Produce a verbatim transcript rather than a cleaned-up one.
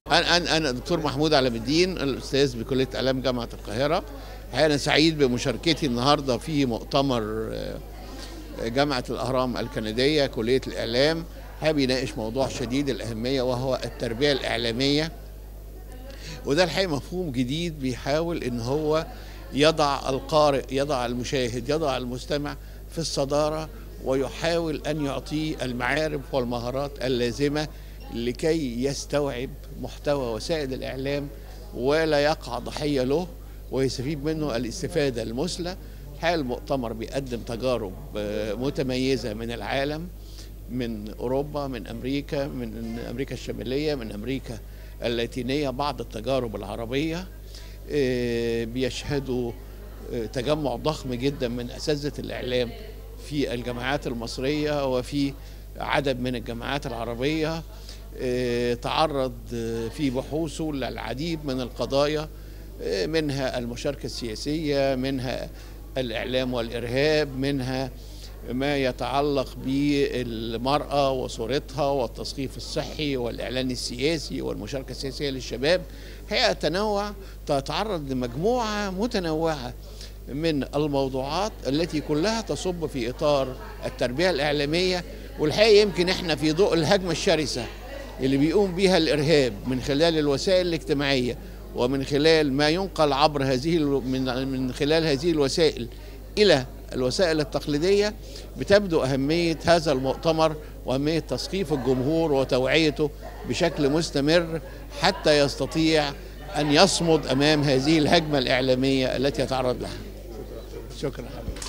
أنا أنا أنا دكتور محمود علام الدين، الأستاذ بكلية إعلام جامعة القاهرة. أنا سعيد بمشاركتي النهارده في مؤتمر جامعة الأهرام الكندية كلية الإعلام. حابب يناقش موضوع شديد الأهمية وهو التربية الإعلامية، وده الحقيقة مفهوم جديد بيحاول إن هو يضع القارئ، يضع المشاهد، يضع المستمع في الصدارة، ويحاول أن يعطيه المعارف والمهارات اللازمة لكي يستوعب محتوى وسائل الإعلام ولا يقع ضحية له ويستفيد منه الاستفادة المثلى. الحقيقة المؤتمر بيقدم تجارب متميزة من العالم، من أوروبا، من أمريكا، من أمريكا الشمالية، من أمريكا اللاتينية، بعض التجارب العربية. بيشهدوا تجمع ضخم جدا من أساتذة الإعلام في الجامعات المصرية وفي عدد من الجامعات العربية. تعرض في بحوثه للعديد من القضايا، منها المشاركة السياسية، منها الإعلام والإرهاب، منها ما يتعلق بالمرأة وصورتها والتثقيف الصحي والإعلان السياسي والمشاركة السياسية للشباب. هي تنوع تتعرض لمجموعة متنوعة من الموضوعات التي كلها تصب في إطار التربية الإعلامية. والحقيقة يمكن احنا في ضوء الهجمة الشرسة اللي بيقوم بها الإرهاب من خلال الوسائل الاجتماعية ومن خلال ما ينقل عبر هذه من من خلال هذه الوسائل إلى الوسائل التقليدية، بتبدو أهمية هذا المؤتمر وأهمية تثقيف الجمهور وتوعيته بشكل مستمر حتى يستطيع أن يصمد أمام هذه الهجمة الإعلامية التي يتعرض لها. شكرا حبيبي.